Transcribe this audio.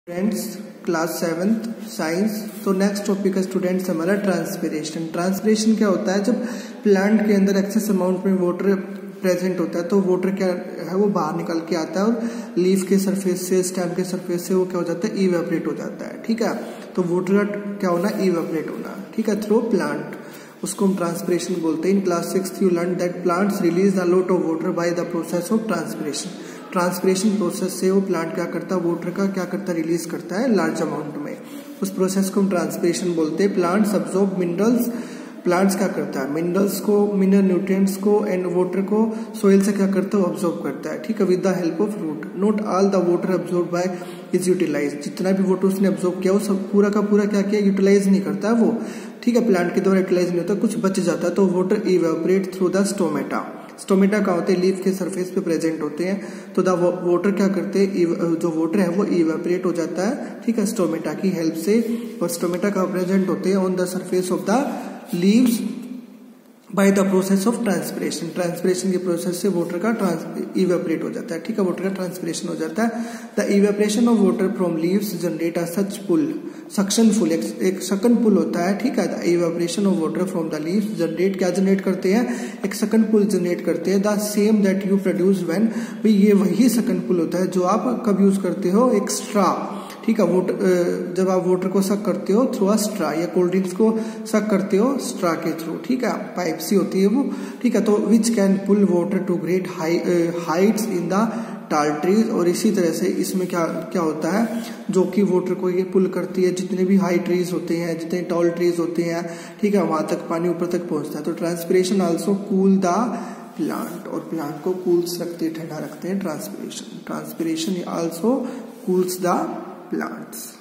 Students class 7th science. तो next topic है students हमारा ट्रांसपिरेशन। ट्रांसपिरेशन क्या होता है? जब प्लांट के अंदर एक्सेस अमाउंट में वाटर प्रेजेंट होता है तो वाटर क्या है वो बाहर निकल के आता है और लीफ के सरफेस से, स्टेम के सरफेस से वो क्या हो जाता है, इवेपोरेट हो जाता है। ठीक है, तो वाटर का क्या होना, इवेपोरेट होना। ठीक है, थ्रू प्लांट, उसको हम ट्रांसपिरेशन बोलते हैं। In class 6 you learn that plants release a lot of water by the process of transpiration. Transpiration process से वो प्लांट क्या करता है, वाटर का क्या करता है, रिलीज करता है लार्ज अमाउंट में। उस प्रोसेस को हम ट्रांसपिरेशन बोलते हैं। प्लांट्स अब्सॉर्ब मिनरल्स, प्लांट्स क्या करता है, मिनरल्स को, मिनरल न्यूट्रिएंट्स को एंड वाटर को सोइल से क्या करता है, ऑब्जॉर्व करता है। ठीक है, with the help of root. Not all the water absorb by is utilize. जितना भी वाटर उसने अब्सॉर्ब किया वो सब पूरा का पूरा क्या किया, यूटिलाइज नहीं करता है वो। ठीक है, प्लांट के द्वारा यूटिलाइज नहीं होता, कुछ बच जाता है, तो water evaporate through the stomata. Stomata क्या होते हैं, लीफ के सरफेस पे प्रेजेंट होते हैं। तो द वाटर क्या करते हैं, जो वाटर है वो इवेपोरेट हो जाता है। ठीक है, स्टोमेटा की हेल्प से। और स्टोमेटा का प्रेजेंट होते हैं on the surface of the leaves by the process of transpiration. Transpiration के प्रोसेस से वाटर का इवेपोरेट हो जाता है। ठीक है, वाटर का ट्रांसपिरेशन हो जाता है। The evaporation of water from leaves generate a such pull, suction pull, एक सकन पुल होता है। ठीक है, the evaporation of water from the leaves generate, क्या जनरेट करते हैं, एक सकन पुल जनरेट करते हैं। The same that you produce when, भाई ये वही सकन पुल होता है जो आप कब यूज करते हो, एक स्ट्रा। ठीक है, जब आप वाटर को सक करते हो थ्रू अ स्ट्रा, या कोल्ड ड्रिंक्स को सक करते हो स्ट्रा के थ्रू। ठीक है, पाइप सी होती है वो। ठीक है, तो which can pull water to great heights in the tall trees. और इसी तरह से इसमें क्या क्या होता है, जो कि वाटर को ये पुल करती है, जितने भी हाई ट्रीज होते हैं, जितने टॉल ट्रीज होते हैं। ठीक है, वहां तक पानी ऊपर तक पहुंचता है। तो transpiration also cool the plant, और प्लांट को कूल्स रखते हैं, ठंडा रखते हैं transpiration. Transpiration also cools the plants।